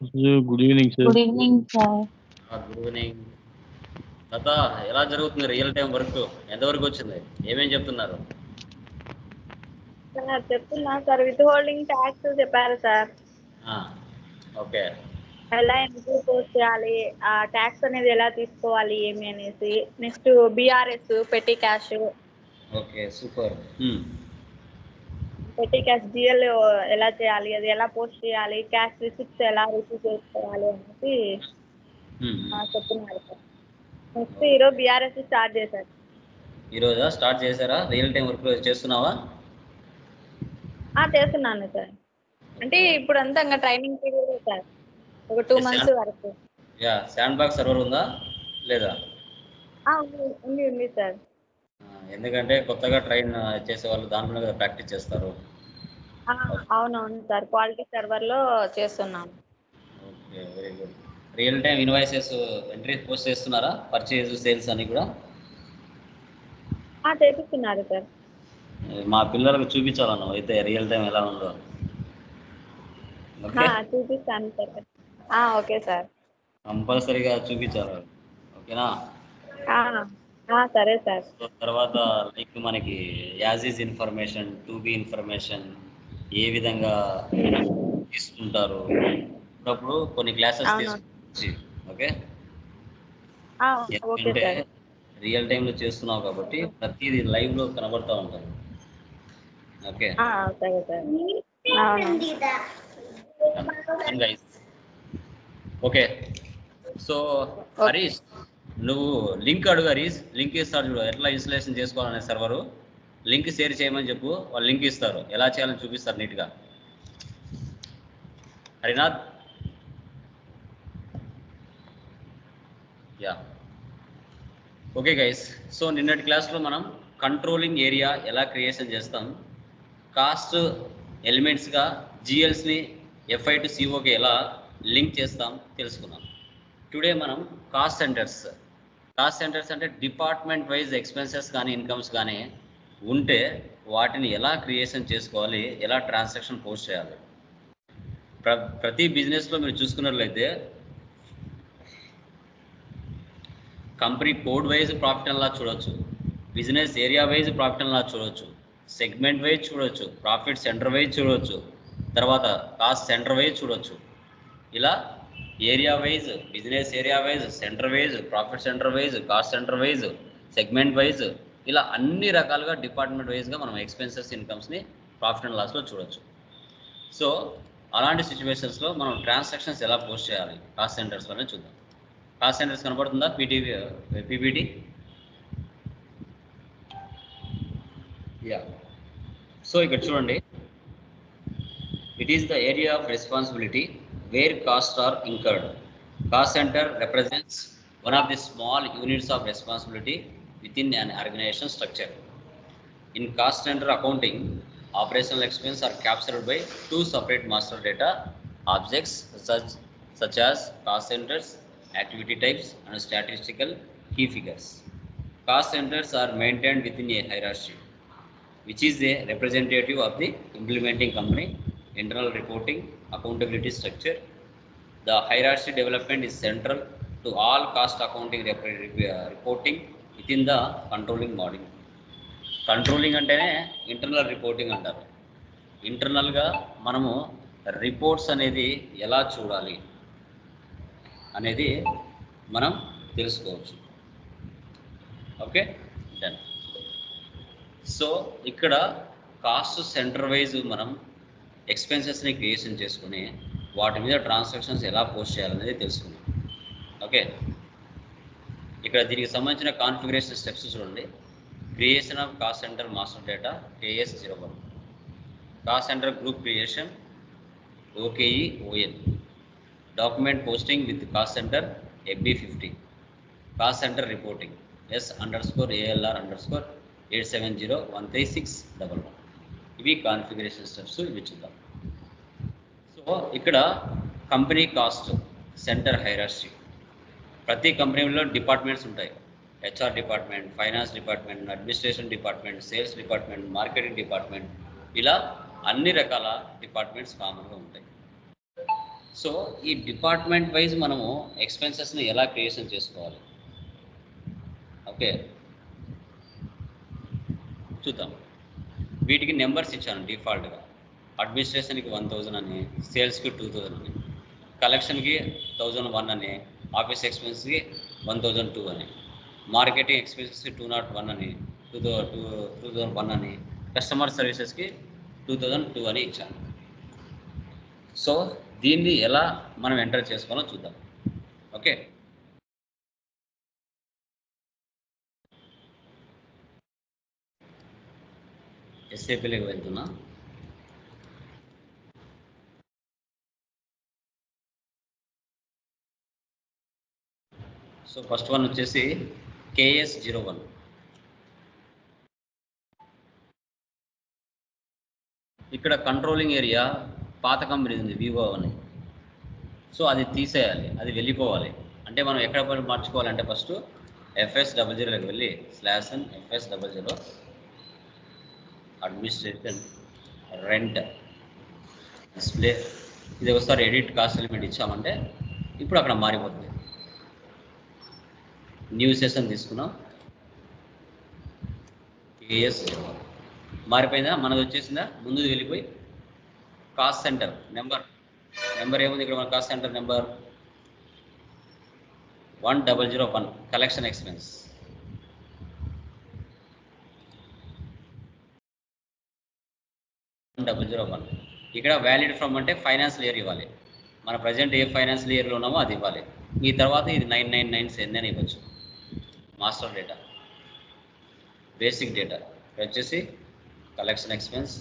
Good evening sir. Good evening sir. Good evening. Latha, ఎలా జరుగుతుంది real time work? ఎంతవరకు వచ్చింది? ఏమేం చెప్తున్నారు? సార్ చెప్తున్నా సార్, విత్ హోల్డింగ్ ట్యాక్స్ చెప్పారు సార్. ఓకే. ఎలా ఎంట్రీ పోస్ట్ చేయాలి, ఆ ట్యాక్స్ అనేది ఎలా తీసుకోవాలి ఏమి అనేసి. Next BRS, petty cash. Okay, super. Petty cash GL ఎలా చేయాలి, అది ఎలా పోస్ట్ చేయాలి, క్యాష్ రిసిప్ట్స్ ఎలా రిసీవ్ చేసుకోవాలి అనేసి చెప్తున్నారు సార్. నెక్స్ట్ ఈరోజు బీఆర్ఎస్ స్టార్ట్ చేశారు. ఈరోజా స్టార్ట్ చేశారా? రియల్ టైం వర్క్ చేస్తున్నావా? చేస్తున్నాను సార్. అంటే ఇప్పుడు అంతా ఇంకా ట్రైనింగ్ పీరియడ్ సార్, ఒక 2 months వరకు. శాండ్ బాక్స్ సర్వర్ ఉందా లేదా? ఉంది సార్. ఎందుకంటే కొత్తగా ట్రైన్ చేసే వాళ్ళు దాంట్లో కదా ప్రాక్టీస్ చేస్తారు. అవునవును సార్, క్వాలిటీ సర్వర్లో చేస్తున్నాం. Okay, very good. Real time invoices entry post చేస్తున్నారా? పర్చేజ్, సేల్స్ అని కూడా చేపిస్తున్నారు సార్. మా పిల్లలకు చూపించాలను అయితే రియల్ టైం ఎలా ఉందో. చూపిస్తాను సార్. ఓకే సార్, కంపల్సరీగా చూపించాలి. ఓకేనా? సరే సార్. తర్వాత లైక్ మనకి as is information, to be information ఏ విధంగా తీసుకుంటారు అప్పుడు కొన్ని క్లాసెస్ తీసుకొచ్చి. ఓకే, ఎందుకంటే రియల్ టైంలో చేస్తున్నావు కాబట్టి ప్రతిదీ లైవ్లో కనబడుతూ ఉంటారు. ఓకే, సరే సార్. ఓకే. సో హరీష్, నువ్వు లింక్ అడుగు. హరీష్ లింక్ ఇస్తారు చూడు, ఎట్లా ఇన్స్టలేషన్ చేసుకోవాలనే సర్వరు. లింక్ షేర్ చేయమని చెప్పు, వాళ్ళు లింక్ ఇస్తారు, ఎలా చేయాలని చూపిస్తారు నీట్గా. Harinath, okay guys. సో నిన్నటి క్లాస్లో మనం కంట్రోలింగ్ ఏరియా ఎలా క్రియేషన్ చేస్తాం, కాస్ట్ ఎలిమెంట్స్గా జిఎల్స్ని ఎఫ్ఐ టు సిఓకి ఎలా లింక్ చేస్తాం తెలుసుకున్నాం. టుడే మనం కాస్ట్ సెంటర్స్ అంటే డిపార్ట్మెంట్ వైజ్ ఎక్స్పెన్సెస్ కానీ ఇన్కమ్స్ కానీ ఉంటే వాటిని ఎలా క్రియేషన్ చేసుకోవాలి, ఎలా ట్రాన్సాక్షన్ పోస్ట్ చేయాలి. ప్రతి బిజినెస్లో మీరు చూసుకున్నట్లయితే company code wise profit and loss చూడొచ్చు, business area wise profit and loss చూడొచ్చు, సెగ్మెంట్ వైజ్ చూడొచ్చు, ప్రాఫిట్ సెంటర్ వైజ్ చూడొచ్చు, తర్వాత కాస్ట్ సెంటర్ వైజ్ చూడొచ్చు. ఇలా area wise, business area wise, centre wise, profit centre wise, cost centre wise, segment wise, ఇలా అన్ని రకాలుగా డిపార్ట్మెంట్ వైజ్గా మనం ఎక్స్పెన్సెస్, ఇన్కమ్స్ని ప్రాఫిట్ అండ్ లాస్లో చూడొచ్చు. సో అలాంటి సిచ్యువేషన్స్లో మనం ట్రాన్సాక్షన్స్ ఎలా పోస్ట్ చేయాలి కాస్ట్ సెంటర్స్లోనే చూద్దాం. కాస్ట్ సెంటర్స్ కనబడుతుందా పీపీటీ? సో ఇక్కడ చూడండి, it is the area of responsibility where costs are incurred. Cost center represents one of the small units of responsibility within an organization structure. In cost center accounting, operational expense are captured by two separate master data objects such as cost centers, activity types, and statistical key figures. Cost centers are maintained within a hierarchy, which is a representative of the implementing company, internal reporting, accountability structure. The hierarchy development is central to all cost accounting reporting within the controlling module. Controlling అంటేనే internal reporting అంటారు. ఇంటర్నల్గా మనము reports అనేది ఎలా చూడాలి అనేది మనం తెలుసుకోవచ్చు. Okay, done. సో ఇక్కడ కాస్ట్ సెంటర్ వైజ్ మనం ఎక్స్పెన్సెస్ని క్రియేషన్ చేసుకుని వాటి మీద ట్రాన్సాక్షన్స్ ఎలా పోస్ట్ చేయాలనేది తెలుసుకున్నాం. ఓకే, ఇక్కడ దీనికి సంబంధించిన కాన్ఫిగరేషన్ స్టెప్స్ చూడండి. Creation of cost centre master data KS01, cost centre group creation OKE-ON, document posting with cost centre FB50, cost centre reporting S_ALR_87013611. ఇవి కాన్ఫిగరేషన్ స్టెప్స్, ఇవి చూద్దాం. సో ఇక్కడ కంపెనీ కాస్ట్ సెంటర్ హైరార్కీ. ప్రతి కంపెనీలో departments ఉంటాయి. HR department, finance department, administration department, sales department, marketing department, ఇలా అన్ని రకాల డిపార్ట్మెంట్స్ కామన్గా ఉంటాయి. సో ఈ డిపార్ట్మెంట్ వైజ్ మనము ఎక్స్పెన్సెస్ని ఎలా క్రియేషన్ చేసుకోవాలి? ఓకే, చూద్దాం. వీటికి నెంబర్స్ ఇచ్చాను డిఫాల్ట్గా. అడ్మినిస్ట్రేషన్కి 1000 అని, సేల్స్కి 2000 అని, కలెక్షన్కి 1001 అని, ఆఫీస్ ఎక్స్పెన్స్కి 1002 అని, మార్కెటింగ్ ఎక్స్పెన్సెస్కి 201 అని, 2001 అని, కస్టమర్ సర్వీసెస్కి 2002 అని ఇచ్చాను. సో దీన్ని ఎలా మనం ఎంటర్ చేసుకోవాలో చూద్దాం. ఓకే, ఎస్ఏపీలోకి వెళ్తున్నా. సో ఫస్ట్ వన్ వచ్చేసి KS01. ఇక్కడ కంట్రోలింగ్ ఏరియా పాత కంపెనీ ఉంది వివో అని. సో అది తీసేయాలి, అది వెళ్ళిపోవాలి. అంటే మనం ఎక్కడ మార్చుకోవాలంటే ఫస్ట్ FS00లోకి వెళ్ళి /FS00 అడ్మినిస్ట్రేషన్ రెంట్ డిస్ప్లే, ఇది ఒకసారి ఎడిట్ కాస్ట్ ఎలిమెంట్ ఇచ్చామంటే ఇప్పుడు అక్కడ మారిపోతుంది. న్యూ సెషన్ తీసుకున్నాం, KS మారిపోయిందా? మనది వచ్చేసిందా? ముందుది వెళ్ళిపోయి కాస్ట్ సెంటర్ నెంబర్ ఏముంది ఇక్కడ? మన cost centre number 1001 collection expense. ఇక్కడ వ్యాలిడ్ ఫ్రమ్ అంటే ఫైనాన్షియల్ ఇయర్ ఇవ్వాలి. మన ప్రజెంట్ ఏ ఫైనాన్షియల్ ఇయర్లో ఉన్నామో అది ఇవ్వాలి. ఈ తర్వాత ఇది 999 ఎన్ని అని ఇవ్వచ్చు. మాస్టర్ డేటా, బేసిక్ డేటా వచ్చేసి collection expense,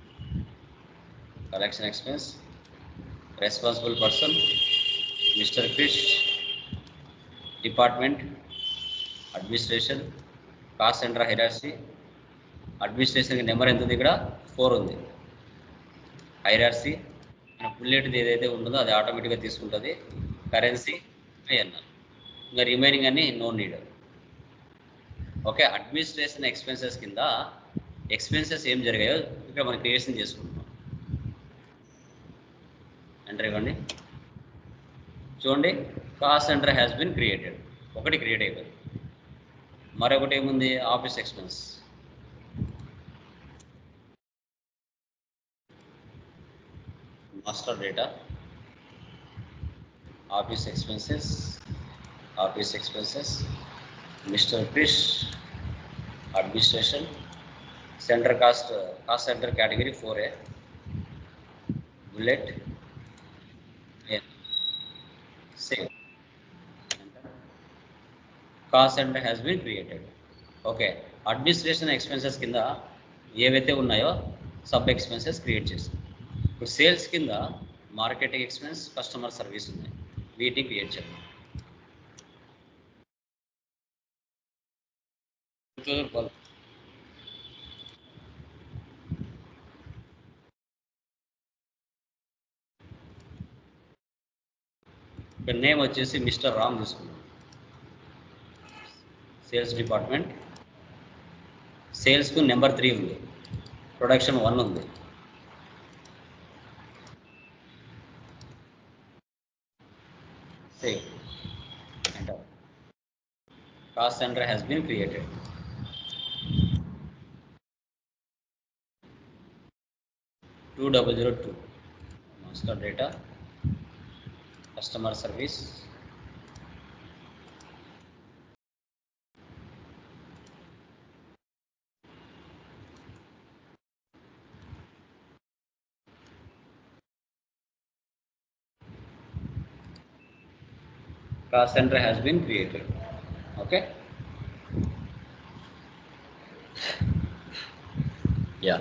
responsible person Mister Krish, department administration, cost centre hierarchy. అడ్మినిస్ట్రేషన్కి నెంబర్ ఎంత ఉంది? ఇక్కడ 4 ఉంది. హైరార్సీ మన బుల్లెట్ది ఏదైతే ఉంటుందో అది ఆటోమేటిక్గా తీసుకుంటుంది. Currency INR. ఇంకా రిమైనింగ్ అన్ని no need. Okay, administration expenses కింద ఎక్స్పెన్సెస్ ఏం జరిగాయో ఇక్కడ మనం క్రియేషన్ చేసుకుంటున్నాం. ఎంటర్ ఇవ్వండి. చూడండి, cost centre has been created. ఒకటి క్రియేట్ అయిపోయింది. మరొకటి ఏముంది? Office expense. Master data, office expenses, Mister Krish, administration, centre cost centre category 4A, bullet, save. Cost centre has been created. Okay, administration expenses కింద ఏవైతే ఉన్నాయో సబ్ ఎక్స్పెన్సెస్ క్రియేట్ చేస్తాం. ఇప్పుడు sales కింద మార్కెటింగ్ ఎక్స్పెన్స్, కస్టమర్ సర్వీస్ ఉన్నాయి. వీటిని create చేద్దాం. ఇక్కడ నేమ్ వచ్చేసి మిస్టర్ రామ్ తీసుకున్నాం. సేల్స్ డిపార్ట్మెంట్, సేల్స్కు నెంబర్ 3 ఉంది, ప్రొడక్షన్ 1 ఉంది. Save, enter. Cost centre has been created. $2002 master data, customer service, cost centre has been created. Okay, yeah.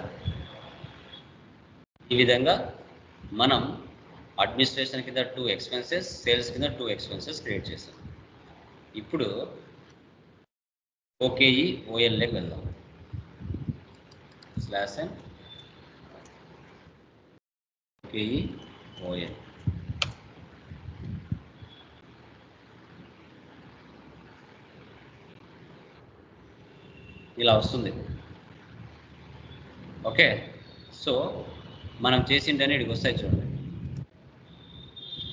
ఈ విధంగా మనం అడ్మినిస్ట్రేషన్ కింద 2 ఎక్స్పెన్సెస్, సేల్స్ కింద 2 ఎక్స్పెన్సెస్ క్రియేట్ చేసాం. ఇప్పుడు OKE OLలోకి వెళ్దాం. /n OKE OL. ఇలా వస్తుంది. ఓకే, సో మనం చేసింటనే ఇక్కడికి వస్తాయి చూడండి.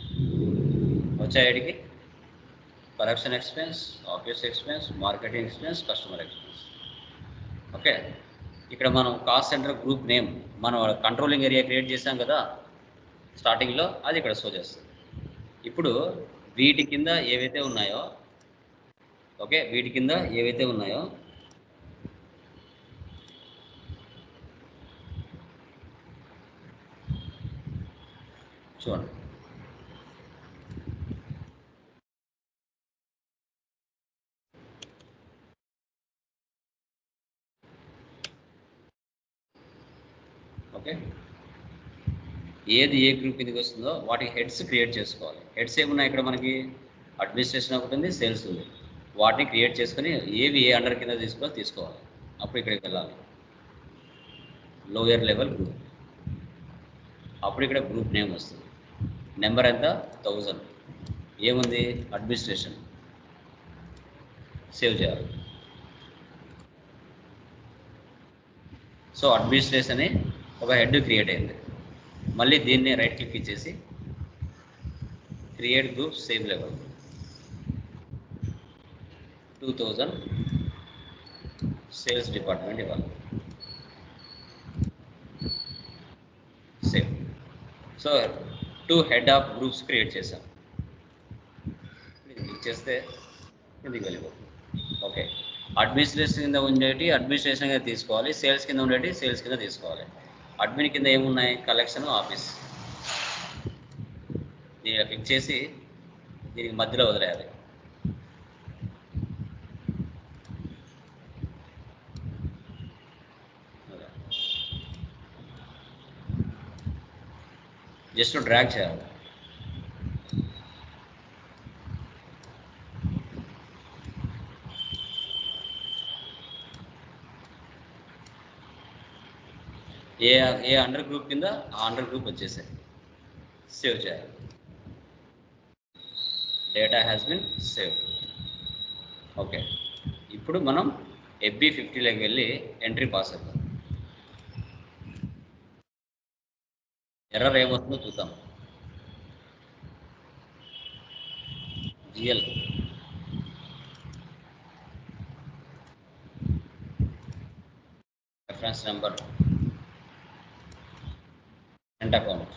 వచ్చాయడికి collection expense, office expense, marketing expense, customer expense. Okay, ఇక్కడ మనం కాస్ట్ సెంటర్ గ్రూప్ నేమ్ మనం కంట్రోలింగ్ ఏరియా క్రియేట్ చేసాం కదా స్టార్టింగ్లో, అది ఇక్కడ షో చేస్తుంది. ఇప్పుడు వీటి కింద ఏవైతే ఉన్నాయో, ఓకే, వీటి కింద ఏవైతే ఉన్నాయో చూడండి. ఓకే, ఏది ఏ గ్రూప్ కిందకి వస్తుందో వాటికి హెడ్స్ క్రియేట్ చేసుకోవాలి. హెడ్స్ ఏమున్నాయి ఇక్కడ మనకి? అడ్మినిస్ట్రేషన్ ఒకటి ఉంది, సేల్స్ ఉంది. వాటిని క్రియేట్ చేసుకొని ఏవి ఏ అండర్ కింద తీసుకోవాలి. అప్పుడు ఇక్కడికి వెళ్ళాలి, లోయర్ లెవెల్ గ్రూప్. అప్పుడు ఇక్కడ గ్రూప్ నేమ్ వస్తుంది. నెంబర్ ఎంత? 1000. ఏముంది? అడ్మినిస్ట్రేషన్. సేవ్ చేయాలి. సో అడ్మినిస్ట్రేషన్ అని ఒక హెడ్ క్రియేట్ అయింది. మళ్ళీ దీన్ని రైట్ క్లిక్ ఇచ్చేసి create group same level 2000 sales department ఇవ్వాలి. Same. So 2 head of groups create చేశాం. క్లిక్ చేస్తే కిందికి వెళ్ళిపోతుంది. ఓకే, అడ్మినిస్ట్రేషన్ కింద ఉండేటి అడ్మినిస్ట్రేషన్ కింద తీసుకోవాలి, సేల్స్ కింద ఉండేటి సేల్స్ కింద తీసుకోవాలి. అడ్మిన్ కింద ఏమున్నాయి? Collection, office. దీన్ని క్లిక్ చేసి దీనికి మధ్యలో వదిలేయాలి. జస్ట్ డ్రాగ్ చేయాలి. ఏ అండర్ గ్రూప్ కింద ఆ అండర్ గ్రూప్ వచ్చేసాయి. సేవ్ చేయాలి. Data has been save. Okay, ఇప్పుడు మనం FB50లోకి వెళ్ళి ఎంట్రీ పాస్ అవుతాం. ఎర్రర్ ఏమవుతుందో చూద్దాం. GL reference number and account.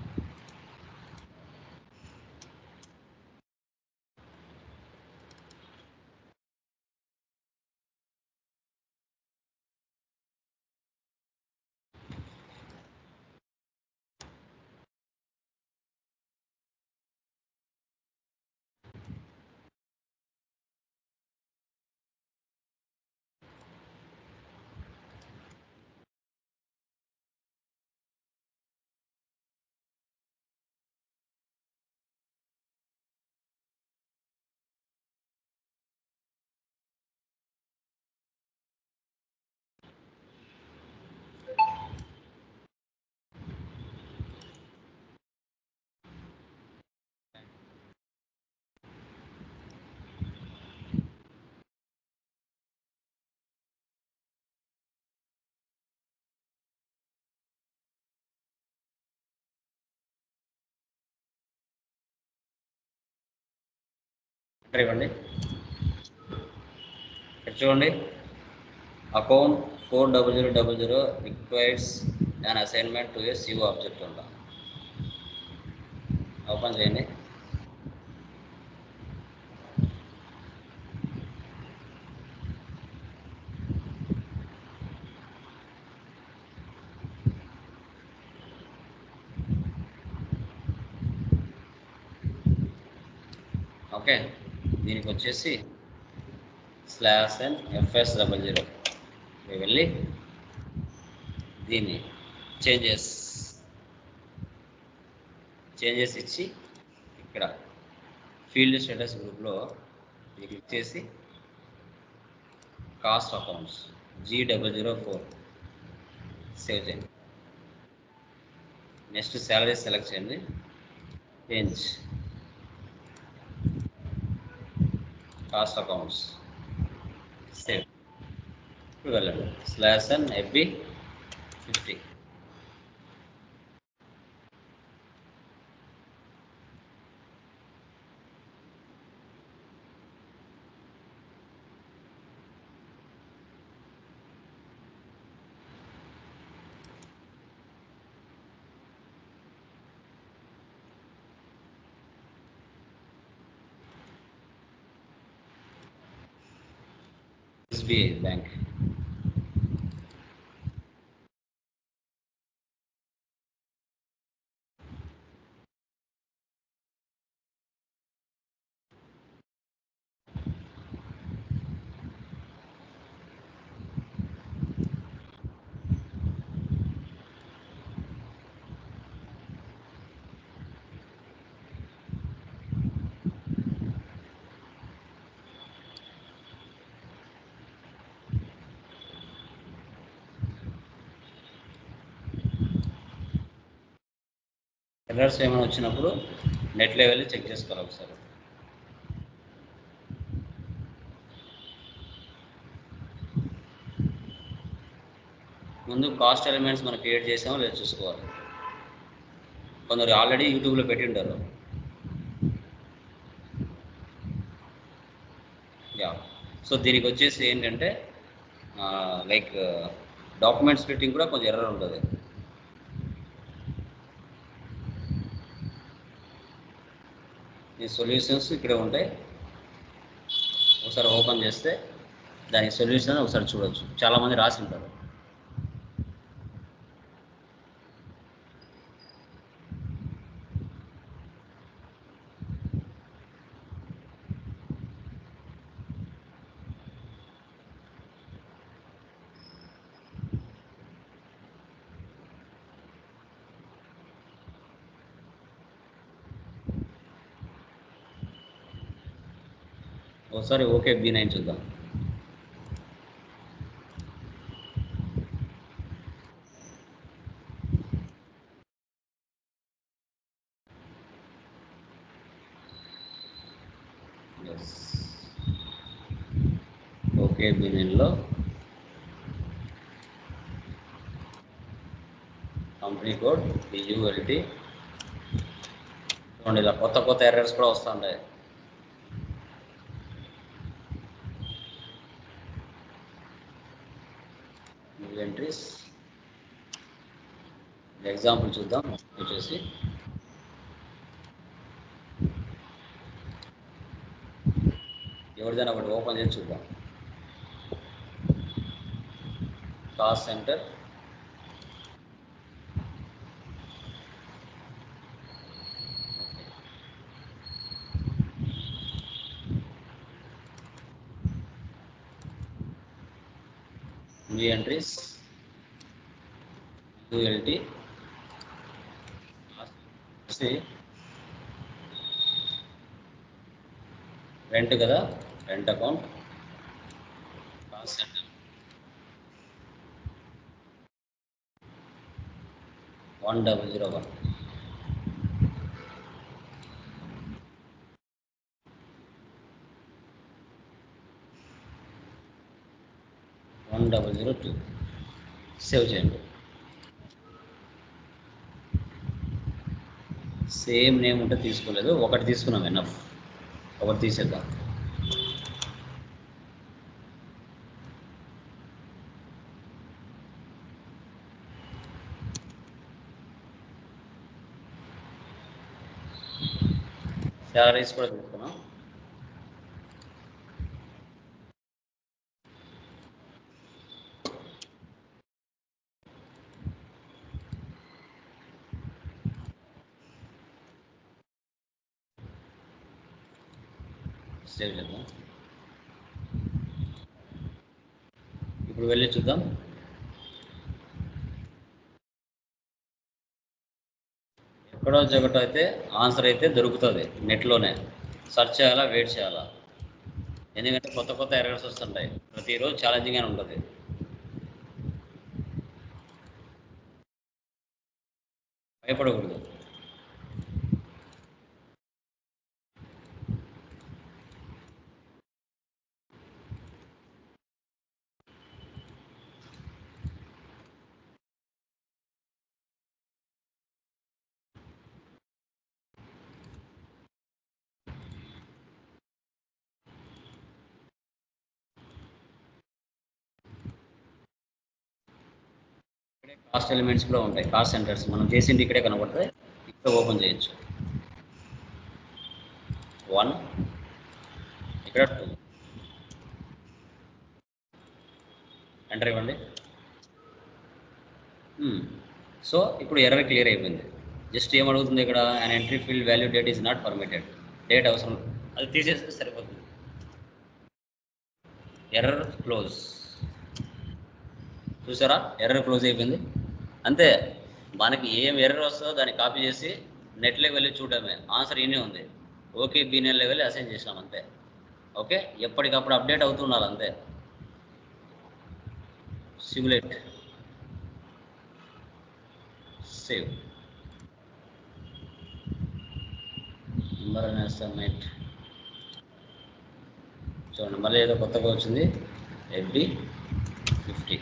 ఇవ్వండి. చూడండి, account 40000 requires an assignment to a CO object ఉందా. ఓపెన్ చేయండి. ఓకే, దీనికి వచ్చేసి /FS00 వెళ్ళి దీన్ని చేంజెస్ ఇచ్చి ఇక్కడ ఫీల్డ్ స్టేటస్ గ్రూప్లో క్లిక్ చేసి కాస్ట్ అకౌంట్స్ G004 సేవ్ చేయండి. నెక్స్ట్ శాలరీ సెలెక్ట్ చేయండి. Change cost accounts save. ఇప్పుడు వెళ్ళండి /FB50. SBI bank. ఎర్రర్స్ ఏమైనా వచ్చినప్పుడు నెట్లో వెళ్ళి చెక్ చేసుకోవాలి ఒకసారి. ముందు కాస్ట్ ఎలిమెంట్స్ మనం క్రియేట్ చేసామో లేదో చూసుకోవాలి. కొందరు ఆల్రెడీ యూట్యూబ్లో పెట్టి ఉంటారు. యా, సో దీనికి వచ్చేసి ఏంటంటే లైక్ డాక్యుమెంట్ స్ప్లిట్టింగ్ కూడా కొంచెం ఎర్రర్ ఉంటుంది. ఈ సొల్యూషన్స్ ఇక్కడే ఉంటాయి. ఒకసారి ఓపెన్ చేస్తే దానికి సొల్యూషన్ ఒకసారి చూడవచ్చు. చాలామంది రాసి ఉంటారు. ఒకసారి ఓకే B9 చూద్దాం. ఓకే B9లో కంపెనీ కోడ్ BULT. చూడండి, ఇలా కొత్త కొత్త ఎర్రర్స్ కూడా వస్తుంటాయి. ఎంట్రీస్ ఎగ్జాంపుల్ చూద్దాం. వచ్చేసి ఎవరిదైనా ఒకటి ఓపెన్ చేసి చూద్దాం. Cost centre, new entries ULT, rent కదా, rent account, cost centre 1001, $1002. Save చేయండి. సేమ్ నేమ్ ఉంటే తీసుకోలేదు, ఒకటి తీసుకున్నాం ఎనఫ్. ఒకటి తీసేద్దాం. శాలరీస్ కూడా తీసుకున్నాం. సేవ్ చేద్దాం. ఇప్పుడు వెళ్ళి చూద్దాం. ఎక్కడో జగటో అయితే ఆన్సర్ అయితే దొరుకుతుంది. నెట్లోనే సెర్చ్ చేయాలా, వెయిట్ చేయాలా. ఎందుకంటే కొత్త కొత్త ఎర్రర్స్ వస్తుంటాయి. ప్రతిరోజు ఛాలెంజింగ్గానే ఉంటుంది. భయపడకూడదు. కాస్ట్ ఎలిమెంట్స్ కూడా ఉంటాయి. కాస్ట్ సెంటర్స్ మనం చేసింది ఇక్కడే కనబడతాయి. ఇక్కడ ఓపెన్ చేయొచ్చు. 1, ఇక్కడ 2. ఎంటర్ ఇవ్వండి. సో ఇప్పుడు ఎర్రర్ క్లియర్ అయిపోయింది. జస్ట్ ఏమడుగుతుంది ఇక్కడ, and entry field value date is not permitted. Date అవసరం, అది తీసేస్తే సరిపోతుంది. Error close. చూసారా, ఎర్రర్ క్లోజ్ అయిపోయింది. అంతే, మనకి ఏం ఎర్రర్ వస్తుందో దాన్ని కాపీ చేసి నెట్లోకి వెళ్ళి చూడడమే. ఆన్సర్ ఈయనే ఉంది. ఓకే బీనియన్లో వెళ్ళి అసైన్ చేసినాం అంతే. ఓకే, ఎప్పటికప్పుడు అప్డేట్ అవుతున్నారు అంతే. సిమ్యులేట్, సేవ్, నెంబర్ అనే సబ్మిట్. చూడండి మళ్ళీ ఏదో కొత్తగా వచ్చింది, FD 50.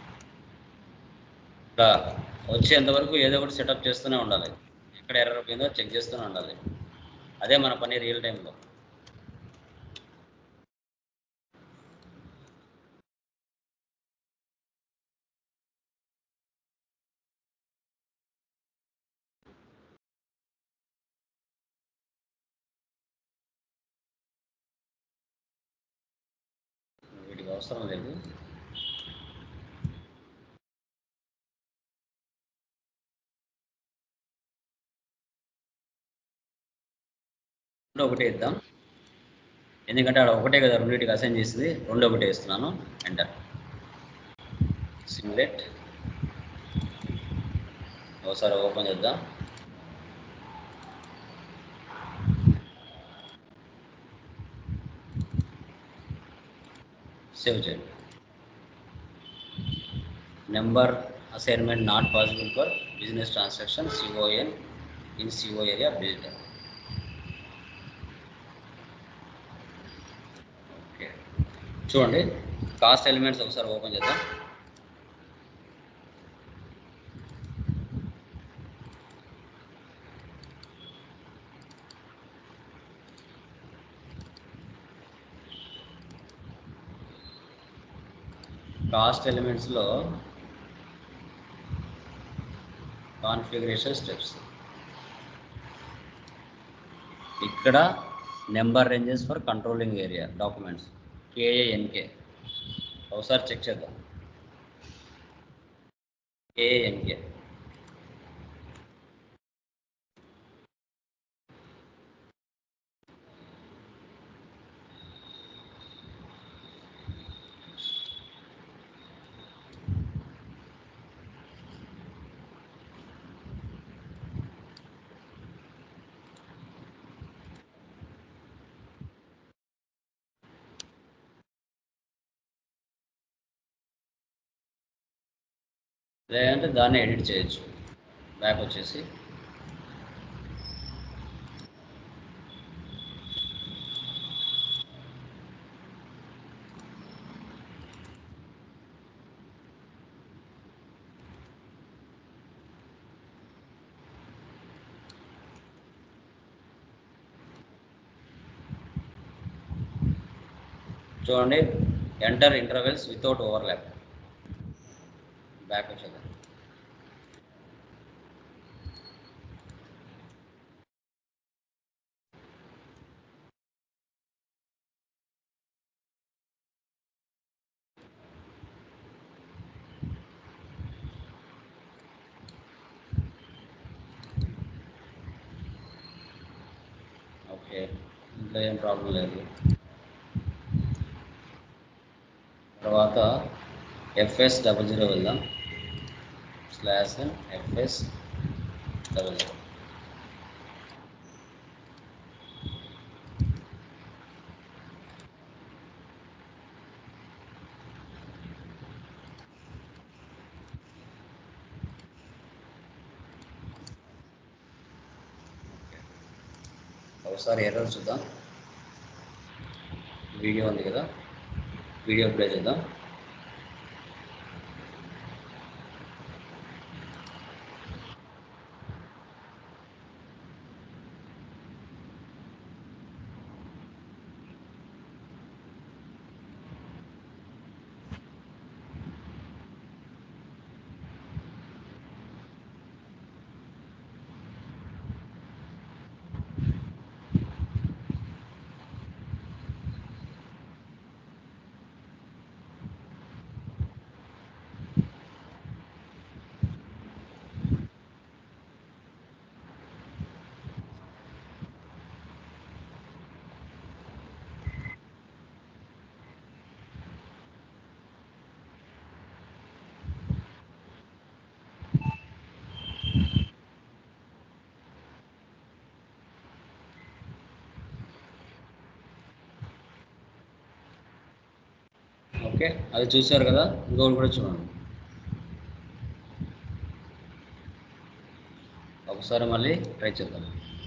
ఇలా వచ్చేంతవరకు ఏదో ఒకటి సెటప్ చేస్తూనే ఉండాలి. ఎక్కడ ఎర్రర్ పోయిందో చెక్ చేస్తూనే ఉండాలి. అదే మన పని రియల్ టైంలో. వీటికి అవసరం లేదు. ఒకటే ఇద్దాం, ఎందుకంటే అక్కడ ఒకటే కదా రెండింటికి అసైన్ చేసింది. ఒకటే ఇస్తున్నాను. ఎంటర్. సిమ్యులేట్, ఒకసారి ఓపెన్ చేద్దాం. సేవ్ చేయండి. Number assignment not possible for business transaction CON in CO area build. Okay, చూడండి కాస్ట్ ఎలిమెంట్స్ ఒకసారి ఓపెన్ చేద్దాం. కాస్ట్ ఎలిమెంట్స్లో కాన్ఫిగరేషన్ స్టెప్స్, ఇక్కడ number ranges for controlling area documents KANK. ఒకసారి చెక్ చేద్దాం. KANK లేదంటే దాన్ని ఎడిట్ చేయొచ్చు. బ్యాక్ వచ్చేసి చూడండి, enter intervals without overlap. Back వచ్చేద్దాం. ఓకే, ఇంట్లో ఏం ప్రాబ్లం లేదు. తర్వాత FS00 వెళ్దాం. /FS00. ఒకసారి ఎర్రర్ చూద్దాం. వీడియో ఉంది కదా, వీడియో ప్లే చేద్దాం. ఓకే, అది చూశారు కదా, ఇంకోటి కూడా చూడండి. ఒకసారి మళ్ళీ ట్రై చేద్దాం.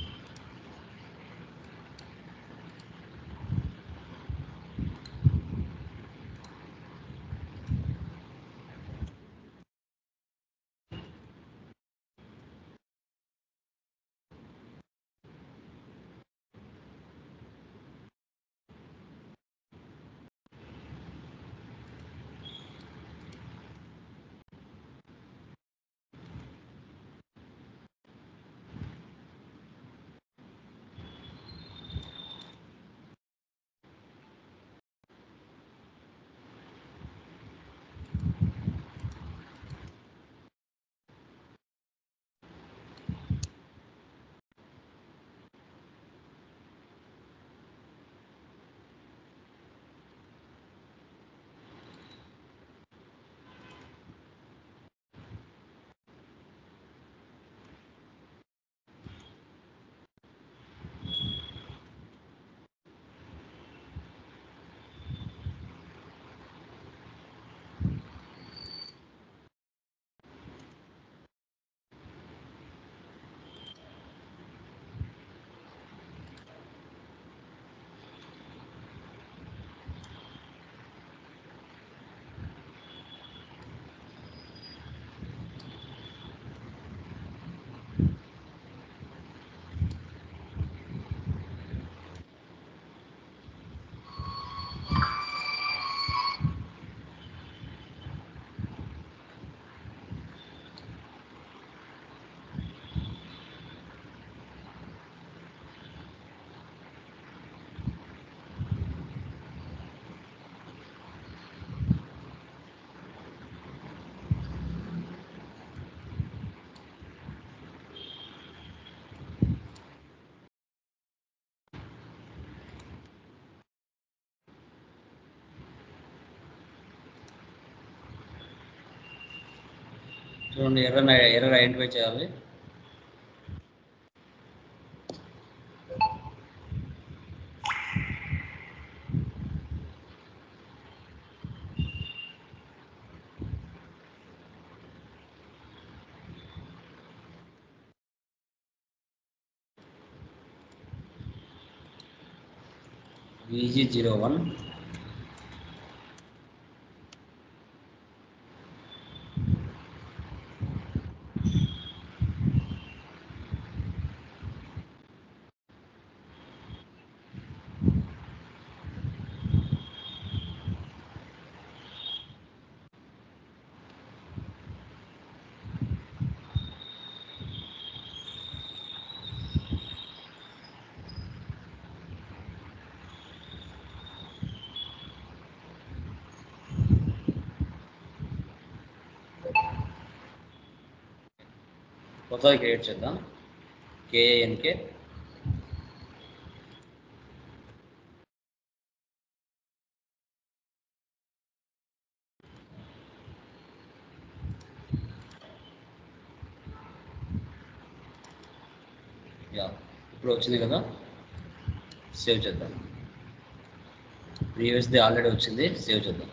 చూడండి, ఎర్రర్ ఐడెంటిఫై చేయాలి. VG01 కొత్తది క్రియేట్ చేద్దాం. KANK యా, ఇప్పుడు వచ్చింది కదా, సేవ్ చేద్దాం. ప్రీవియస్ది ఆల్రెడీ వచ్చింది, సేవ్ చేద్దాం.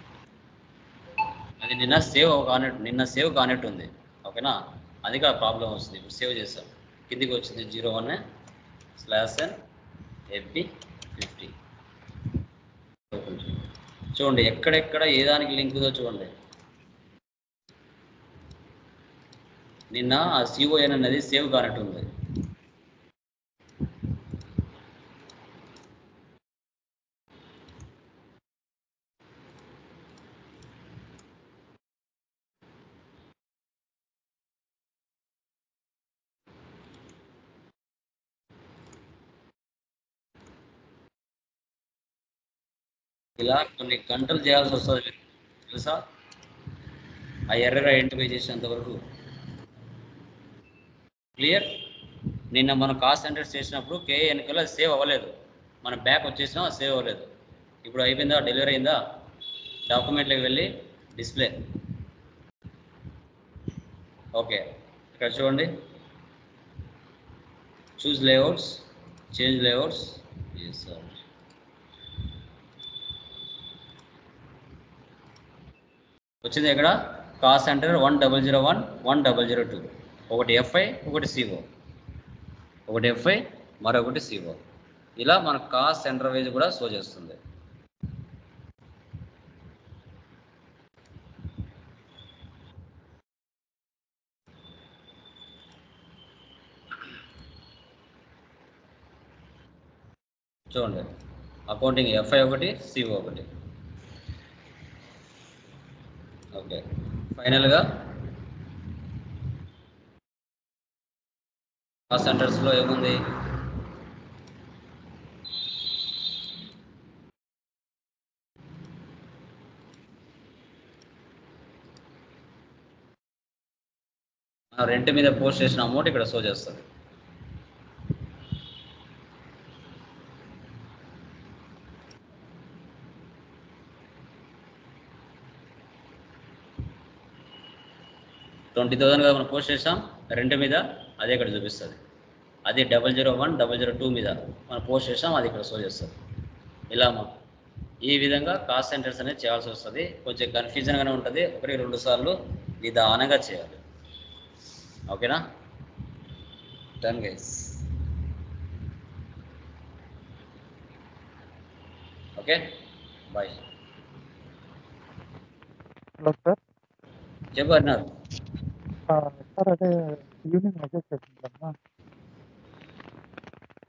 అది నిన్న సేవ్ కానట్టు ఉంది. ఓకేనా, అది కూడా ప్రాబ్లం వస్తుంది. ఇప్పుడు సేవ్ చేస్తాం, కిందికి వచ్చింది 01/n/AP50. చూడండి ఎక్కడెక్కడ ఏ దానికి లింక్ ఉందో చూడండి. నిన్న ఆ CON అనేది సేవ్ కానట్టు ఉంది. ఇలా కొన్ని గంటలు చేయాల్సి వస్తుంది తెలుసా, ఆ ఎర్రర్ ఐడెంటిఫై చేసేంత వరకు. క్లియర్. నిన్న మనం కాస్ట్ సెంటర్స్ చేసినప్పుడు KANKలో సేవ్ అవ్వలేదు, మనం బ్యాక్ వచ్చేసినా సేవ్ అవ్వలేదు. ఇప్పుడు అయిపోయిందా, డెలివరీ అయిందా? డాక్యుమెంట్లోకి వెళ్ళి డిస్ప్లే. ఓకే, ఇక్కడ చూడండి, choose layouts, change layouts. Yes sir. వచ్చింది ఇక్కడ కాస్ట్ సెంటర్ 1001 1002 ఒకటి ఎఫ్ఐ ఒకటి సిఓ, ఒకటి ఎఫ్ఐ మరొకటి సిఓ. ఇలా మన కాస్ట్ సెంటర్ వైజ్ కూడా షో చేస్తుంది. చూడండి అకౌంటింగ్ ఎఫ్ఐ ఒకటి సిఓ ఒకటి. ఓకే, ఫైనల్గా కాస్ట్ సెంటర్స్లో ఏముంది? రెంట్ మీద పోస్ట్ చేసిన అమౌంట్ ఇక్కడ షో చేస్తుంది. $20,000 కదా మనం పోస్ట్ చేసాం రెంట్ మీద, అదే ఇక్కడ చూపిస్తుంది. అది 001 002 మీద మనం పోస్ట్ చేసాం, అది ఇక్కడ షో చేస్తుంది. ఇలా ఈ విధంగా కాస్ట్ సెంటర్స్ అనేది చేయాల్సి వస్తుంది. కొంచెం కన్ఫ్యూజన్గానే ఉంటుంది, 1-2 సార్లు నిదానంగా చేయాలి. ఓకేనా? Done guys. Okay, bye. Hello sir. చెప్పు అన్నారు సార్ అదే ఈవినింగ్ మెసేజ్ చేసిందమ్మా.